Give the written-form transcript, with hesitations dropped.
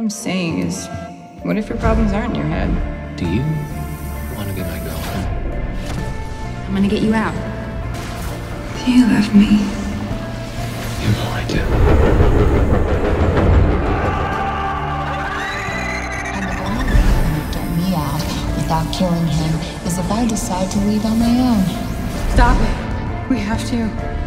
I'm saying is, what if your problems aren't in your head? Do you want to be my girlfriend? I'm gonna get you out. Do you love me? You know I do. And the only way you're gonna get me out without killing him is if I decide to leave on my own. Stop it. We have to.